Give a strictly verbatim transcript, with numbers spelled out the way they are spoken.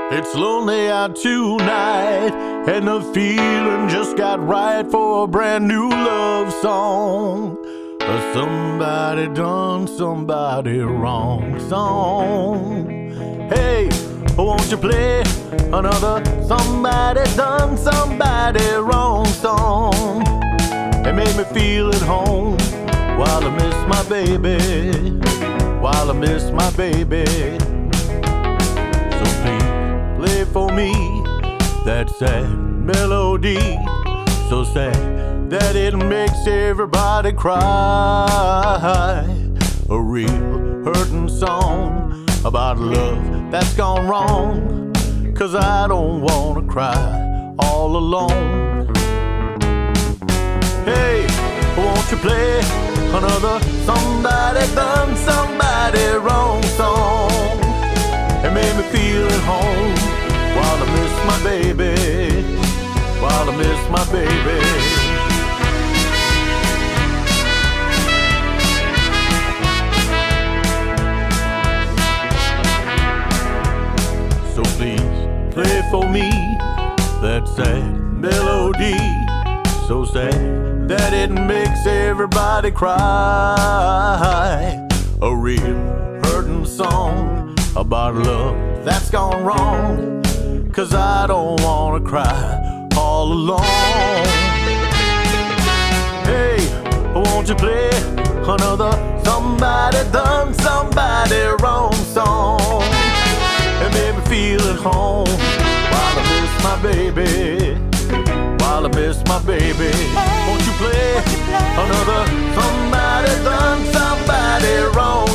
It's lonely out tonight, and the feeling just got right for a brand new love song. A somebody done somebody wrong song. Hey, won't you play another somebody done somebody wrong song? It made me feel at home while I miss my baby, while I miss my baby. So please play for me that sad melody, so sad that it makes everybody cry. A real hurting song about love that's gone wrong, 'cause I don't wanna cry all alone. Hey, won't you play another somebody done somebody wrong song? It made me feel at home while I miss my baby, while I miss my baby. So please play for me that sad melody, so sad that it makes everybody cry. A real hurting song about love that's gone wrong, 'cause I don't wanna cry all alone. Hey, won't you play another somebody done somebody wrong song? It made me feel at home while I miss my baby, while I miss my baby. Won't you play another somebody done somebody wrong?